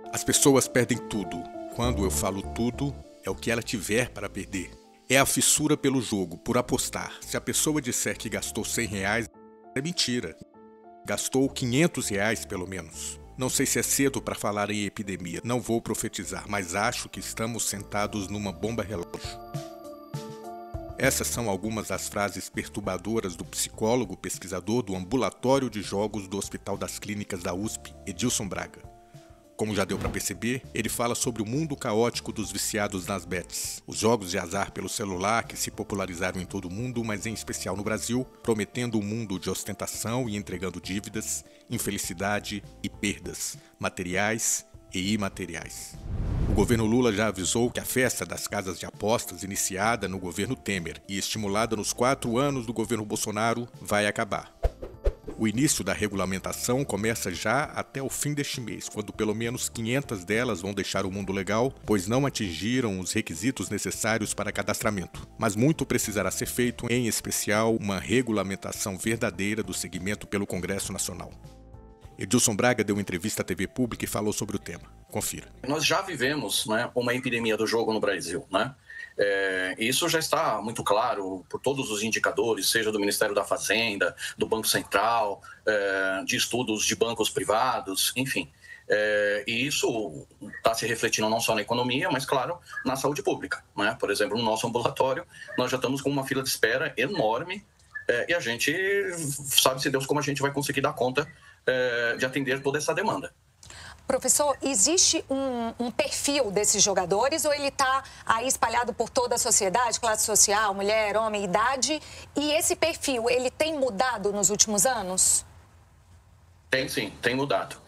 As pessoas perdem tudo. Quando eu falo tudo, é o que ela tiver para perder. É a fissura pelo jogo, por apostar. Se a pessoa disser que gastou R$ 100, é mentira. Gastou R$ 500 pelo menos. Não sei se é cedo para falar em epidemia, não vou profetizar, mas acho que estamos sentados numa bomba relógio. Essas são algumas das frases perturbadoras do psicólogo pesquisador do Ambulatório de Jogos do Hospital das Clínicas da USP, Edilson Braga. Como já deu para perceber, ele fala sobre o mundo caótico dos viciados nas bets, os jogos de azar pelo celular que se popularizaram em todo o mundo, mas em especial no Brasil, prometendo um mundo de ostentação e entregando dívidas, infelicidade e perdas, materiais e imateriais. O governo Lula já avisou que a festa das casas de apostas, iniciada no governo Temer e estimulada nos 4 anos do governo Bolsonaro, vai acabar. O início da regulamentação começa já até o fim deste mês, quando pelo menos 500 delas vão deixar o mundo legal, pois não atingiram os requisitos necessários para cadastramento. Mas muito precisará ser feito, em especial uma regulamentação verdadeira do segmento pelo Congresso Nacional. Edilson Braga deu entrevista à TV Pública e falou sobre o tema. Confira. Nós já vivemos, uma epidemia do jogo no Brasil, Isso já está muito claro por todos os indicadores, seja do Ministério da Fazenda, do Banco Central, de estudos de bancos privados, enfim. E isso está se refletindo não só na economia, mas, claro, na saúde pública. Por exemplo, no nosso ambulatório, nós já estamos com uma fila de espera enorme e a gente sabe-se Deus como a gente vai conseguir dar conta de atender toda essa demanda. Professor, existe um perfil desses jogadores ou ele está aí espalhado por toda a sociedade, classe social, mulher, homem, idade? E esse perfil, ele tem mudado nos últimos anos? Tem sim, tem mudado.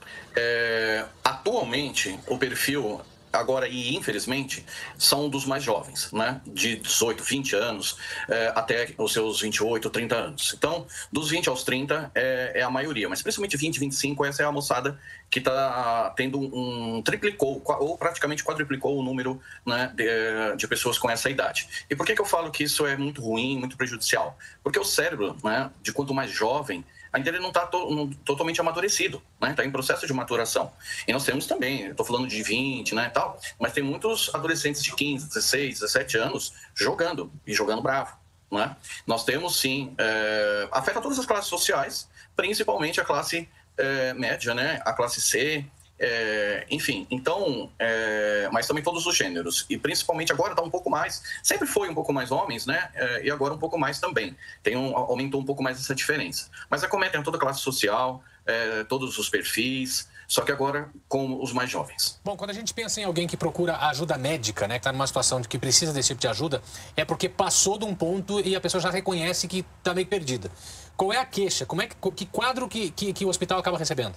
Atualmente, o perfil, agora e infelizmente, são dos mais jovens, de 18, 20 anos até os seus 28, 30 anos. Então, dos 20 aos 30 é a maioria, mas principalmente 20, 25, essa é a moçada que está tendo triplicou ou praticamente quadruplicou o número de pessoas com essa idade. E por que eu falo que isso é muito ruim, muito prejudicial? Porque o cérebro, de quanto mais jovem, ainda ele não está totalmente amadurecido, está em processo de maturação. E nós temos também, estou falando de 20, tal, mas tem muitos adolescentes de 15, 16, 17 anos jogando, e jogando bravo. Nós temos, sim, afeta todas as classes sociais, principalmente a classe média, a classe C, enfim, então, mas também todos os gêneros, e principalmente agora está um pouco mais, sempre foi um pouco mais homens, e agora um pouco mais também, aumentou um pouco mais essa diferença, mas acometem toda a classe social, todos os perfis, só que agora com os mais jovens. Bom, quando a gente pensa em alguém que procura ajuda médica, que está numa situação de que precisa desse tipo de ajuda, é porque passou de um ponto e a pessoa já reconhece que está meio perdida. Qual é a queixa? Que quadro que o hospital acaba recebendo?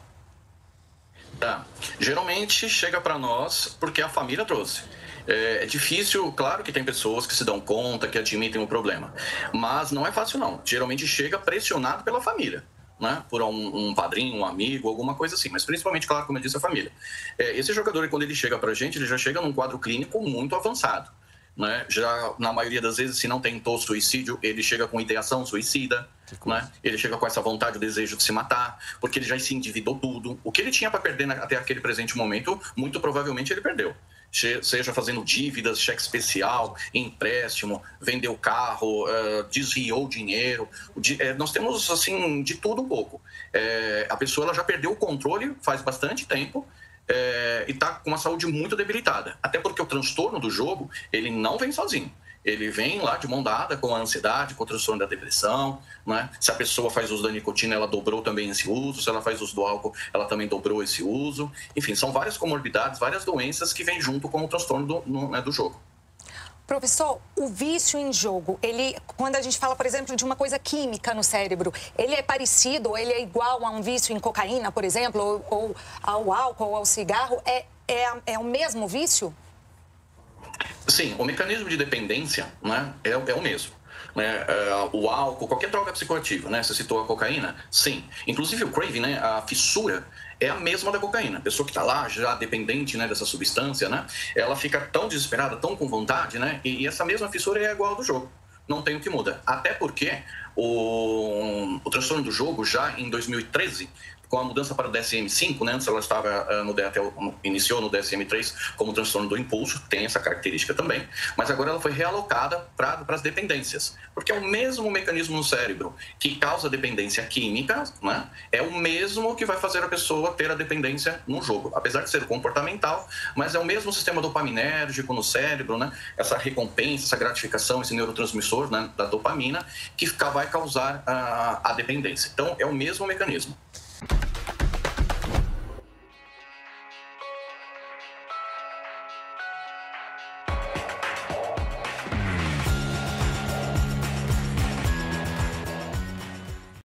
Geralmente chega para nós porque a família trouxe. É difícil, claro que tem pessoas que se dão conta, que admitem o problema, mas não é fácil não. Geralmente chega pressionado pela família, por um padrinho, um amigo, alguma coisa assim, mas principalmente, claro, como eu disse, a família. Esse jogador, quando ele chega para a gente, ele já chega num quadro clínico muito avançado. Já na maioria das vezes, se não tentou suicídio, ele chega com ideação suicida, ele chega com essa vontade, o desejo de se matar, porque ele já se endividou tudo. O que ele tinha para perder até aquele presente momento, muito provavelmente ele perdeu. Seja fazendo dívidas, cheque especial, empréstimo, vendeu carro, desviou dinheiro. Nós temos, assim, de tudo um pouco. A pessoa ela já perdeu o controle faz bastante tempo, e está com uma saúde muito debilitada. Até porque o transtorno do jogo, ele não vem sozinho. Ele vem lá de mão dada com a ansiedade, com o transtorno da depressão. Se a pessoa faz uso da nicotina, ela dobrou também esse uso. Se ela faz uso do álcool, ela também dobrou esse uso. Enfim, são várias comorbidades, várias doenças que vêm junto com o transtorno do jogo. Professor, o vício em jogo, quando a gente fala, por exemplo, de uma coisa química no cérebro, ele é parecido, ou ele é igual a um vício em cocaína, por exemplo, ou ao álcool, ou ao cigarro? É o mesmo vício? Sim, o mecanismo de dependência é o mesmo. O álcool, qualquer droga psicoativa, você citou a cocaína, sim. Inclusive o craving, a fissura, é a mesma da cocaína. A pessoa que está lá, já dependente dessa substância, ela fica tão desesperada, tão com vontade, e essa mesma fissura é igual ao do jogo. Não tem o que muda. Até porque o transtorno do jogo, já em 2013, com a mudança para o DSM-5, né? Antes ela estava iniciou no DSM-3 como transtorno do impulso, tem essa característica também, mas agora ela foi realocada para as dependências, porque é o mesmo mecanismo no cérebro que causa dependência química, né? É o mesmo que vai fazer a pessoa ter a dependência no jogo, apesar de ser comportamental, mas é o mesmo sistema dopaminérgico no cérebro, né? Essa recompensa, essa gratificação, esse neurotransmissor, né, da dopamina, que vai causar a dependência. Então, é o mesmo mecanismo.